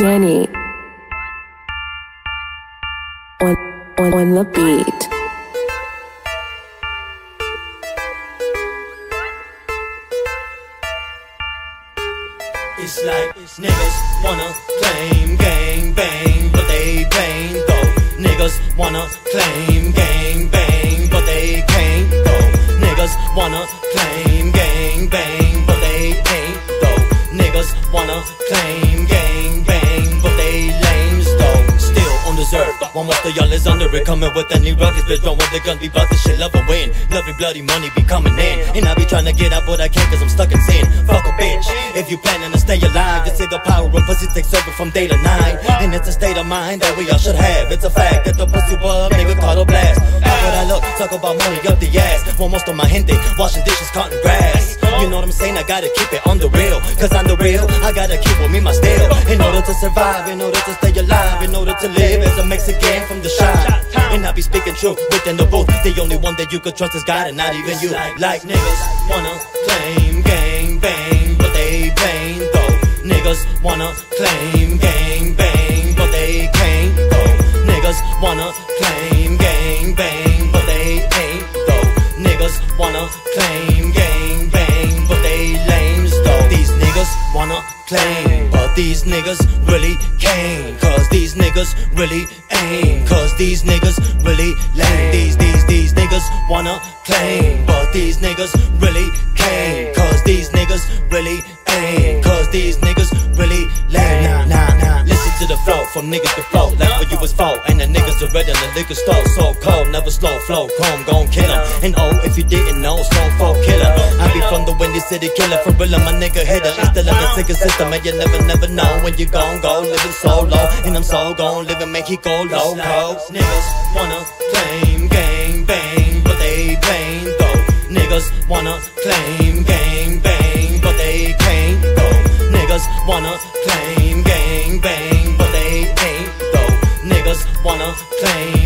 Danny on the beat. It's like niggas wanna claim gang bang, but they plain though. Niggas wanna claim gang bang, but they can't though. Niggas wanna claim gang bang, but they ain't though. Niggas wanna claim gang bang, but they lames though. Still undeserved. One most of y'all is under it, coming with any ruckiss bitch. Run with the gun, be bustin', shit, love a win. Lovely bloody money be coming in, and I be trying to get out, but I can't cause I'm stuck in sin. Fuck a bitch, if you planning to stay alive, just say the power of pussy takes over from day to night. And it's a state of mind that we all should have. It's a fact that the pussy was nigga caught a blast. How could I look, talk about money up the ass, while most of my gente washing dishes, cutting grass. You know what I'm saying, I gotta keep it on the real, cause I'm the real, I gotta keep with me my style. In order to survive, in order to stay alive, in order to live as a Mexican from the shop. And I be speaking truth within the booth. The only one that you could trust is God and not even you. Like niggas wanna claim gang bang, but they plain though. Niggas wanna claim gang bang, but they can't though. Niggas wanna claim gang bang, but they ain't though. Niggas wanna claim gang bang, but they lames though. These niggas wanna claim, but these niggas really can't, cause these niggas really ain't, cause these niggas really lame. These niggas wanna claim, but these niggas really can't, cause these niggas really ain't, cause these niggas really lame. Nah, listen to the flow from niggas to flow, like for you was foe, and the niggas are red in the liquor store. So cold, never slow, flow, chrome, gon' kill him. And oh, if you didn't know, Stone Fall Killer. I be from the Windy City killer, for real, my nigga hitter. It's still in the sicker system, and you never know when you gon' go living so low. And I'm so gon' live and make it go low. Niggas wanna claim gang bang, but they plain though. Niggas wanna claim gang bang, but they can't though. Niggas wanna claim gang bang, but they ain't though. Niggas wanna claim